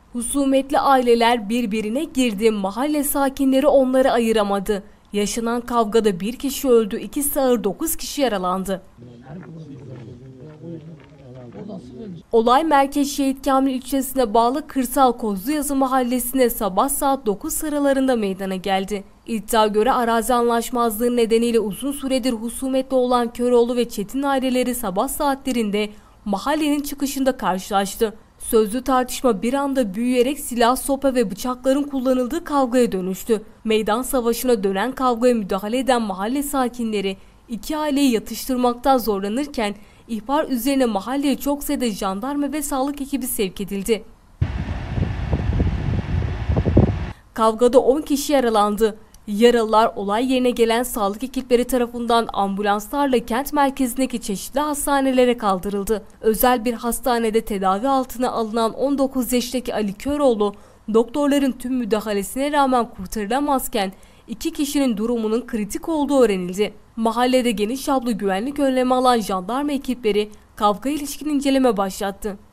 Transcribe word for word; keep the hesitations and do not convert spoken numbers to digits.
Husumetli aileler birbirine girdi, mahalle sakinleri onları ayıramadı. Yaşanan kavgada bir kişi öldü, ikisi ağır, dokuz kişi yaralandı. Olay Merkez Şehit Kamil ilçesine bağlı Kırsal Kozluyazı mahallesinde sabah saat dokuz sıralarında meydana geldi. İddia göre arazi anlaşmazlığı nedeniyle uzun süredir husumetli olan Köroğlu ve Çetin aileleri sabah saatlerinde mahallenin çıkışında karşılaştı. Sözlü tartışma bir anda büyüyerek silah, sopa ve bıçakların kullanıldığı kavgaya dönüştü. Meydan savaşına dönen kavgaya müdahale eden mahalle sakinleri iki aileyi yatıştırmaktan zorlanırken ihbar üzerine mahalleye çok sayıda jandarma ve sağlık ekibi sevk edildi. Kavgada on kişi yaralandı. Yaralılar olay yerine gelen sağlık ekipleri tarafından ambulanslarla kent merkezindeki çeşitli hastanelere kaldırıldı. Özel bir hastanede tedavi altına alınan on dokuz yaşındaki Ali Köroğlu, doktorların tüm müdahalesine rağmen kurtarılamazken iki kişinin durumunun kritik olduğu öğrenildi. Mahallede geniş çaplı güvenlik önlemi alan jandarma ekipleri kavga ilişkin inceleme başlattı.